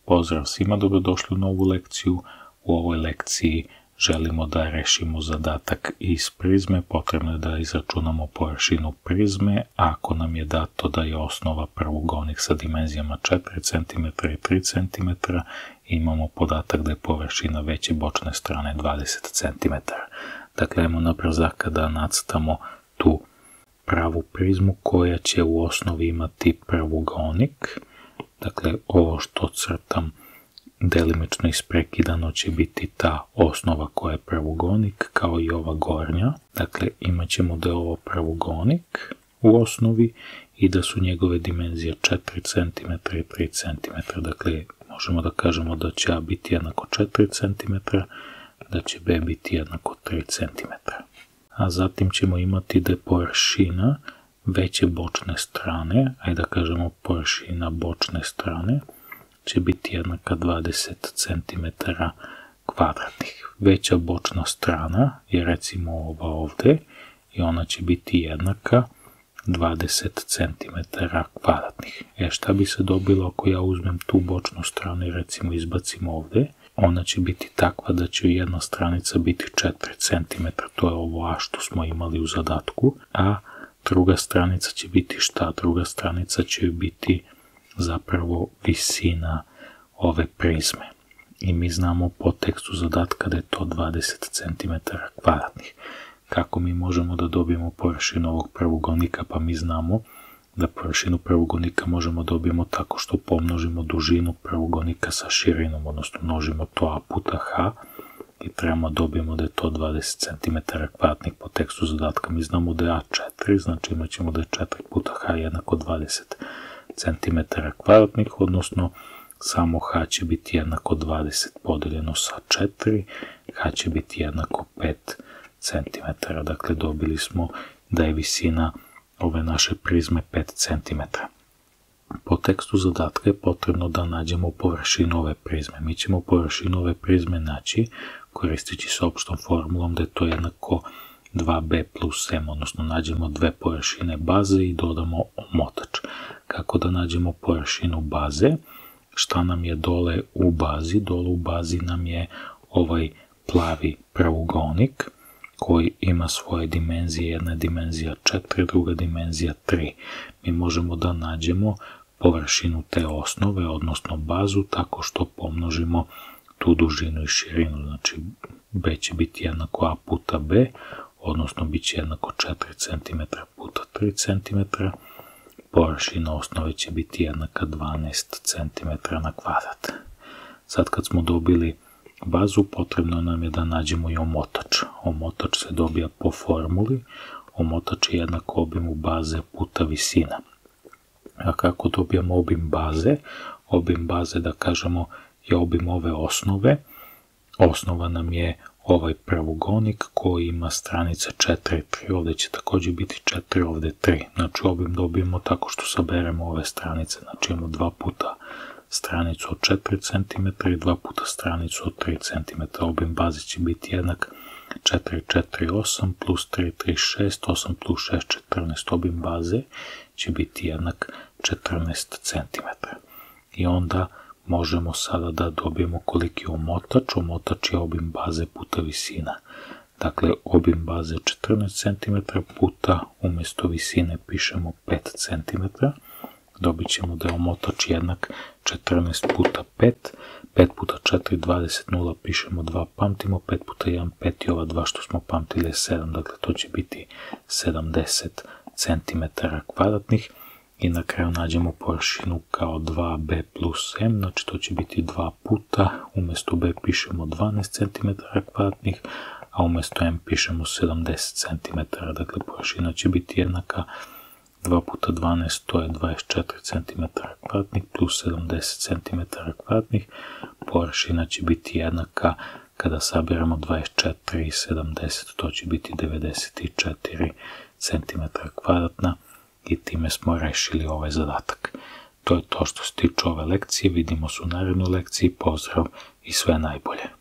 Pozdrav svima, dobrodošli u novu lekciju. U ovoj lekciji želimo da rešimo zadatak iz prizme. Potrebno je da izračunamo površinu prizme. Ako nam je dato da je osnova pravougolnik sa dimenzijama 4 cm i 3 cm, imamo podatak da je površina veće bočne strane 20 cm. Dakle, ajmo na brzaka da nacrtamo tu pravu prizmu koja će u osnovi imati pravougolnik. Dakle, ovo što crtam delimično isprekidano će biti ta osnova koja je pravougolnik, kao i ova gornja. Dakle, imat ćemo da je ovo pravougolnik u osnovi i da su njegove dimenzije 4 cm i 3 cm. Dakle, možemo da kažemo da će A biti jednako 4 cm, da će B biti jednako 3 cm. A zatim ćemo imati da je površina veće bočne strane, ajde da kažemo površina bočne strane, će biti jednaka 20 cm kvadratnih. Veća bočna strana je recimo ova ovde i ona će biti jednaka 20 cm kvadratnih. Šta bi se dobilo ako ja uzmem tu bočnu stranu i recimo izbacim ovde? Ona će biti takva da će jedna stranica biti 4 cm, to je ovo A što smo imali u zadatku, a druga stranica će biti šta? Druga stranica će biti zapravo visina ove prizme. I mi znamo po tekstu zadatka da je to 20 cm kvadratnih. Kako mi možemo da dobijemo površinu ovog pravougolnika? Pa mi znamo da površinu pravougolnika možemo dobijemo tako što pomnožimo dužinu pravougolnika sa širinom, odnosno množimo to A puta H i trebamo dobijemo da je to 20 cm kvadratnih po tekstu zadatka. Mi znamo da je A 4, znači imat ćemo da je 4 puta H jednako 20 cm kvadratnih, odnosno samo H će biti jednako 20 podeljeno sa 4, H će biti jednako 5 cm. Dakle, dobili smo da je visina ove naše prizme 5 cm. Po tekstu zadatka je potrebno da nađemo površinu ove prizme. Mi ćemo površinu ove prizme naći koristeći se opštom formulom da je to jednako 2b plus m, odnosno nađemo dve površine baze i dodamo omotač. Kako da nađemo površinu baze? Šta nam je dole u bazi? Dole u bazi nam je ovaj plavi pravougolnik koji ima svoje dimenzije, jedna je dimenzija 4, druga dimenzija 3. Mi možemo da nađemo površinu te osnove, odnosno bazu, tako što pomnožimo tu dužinu i širinu. Znači, B će biti jednako A puta B, odnosno bit će jednako 4 cm puta 3 cm. Površina osnove će biti jednaka 12 cm na kvadrat. Sad kad smo dobili bazu, potrebno nam je da nađemo i omotač. Omotač se dobija po formuli. Omotač je jednako obimu baze puta visina. A kako dobijamo obim baze? Obim baze, da kažemo, je obim ove osnove. Osnova nam je ovaj pravougolnik koji ima stranice 4 i 3. Ovdje će također biti 4, ovdje 3. Znači, obim dobijemo tako što saberemo ove stranice. Znači, imamo 2 puta stranicu od 4 cm i 2 puta stranicu od 3 cm. Obim baze će biti jednak 4, 4, 8 plus 3, 3, 6, 8 plus 6, 14. Obim baze će biti jednak 14 cm. I onda možemo sada da dobijemo koliki je omotač. Omotač je obim baze puta visina. Dakle, obim baze 14 cm puta, umjesto visine pišemo 5 cm. Dobit ćemo da je omotač jednak 14 puta 5, 5 puta 4, 20, 0, pišemo 2, pamtimo, 5 puta 1, 5 i ova 2 što smo pamtili je 7, dakle to će biti 70 cm kvadratnih i na kraju nađemo površinu kao 2b plus m, znači to će biti 2 puta, umjesto b pišemo 12 cm kvadratnih, a umjesto m pišemo 70 cm, dakle površina će biti jednaka 2 puta 12, to je 24 cm kvadratnih plus 70 cm kvadratnih. Površina će biti jednaka, kada sabiramo 24 i 70, to će biti 94 cm kvadratna i time smo rešili ovaj zadatak. To je to što se tiče ove lekcije, vidimo se u narednoj lekciji, pozdrav i sve najbolje.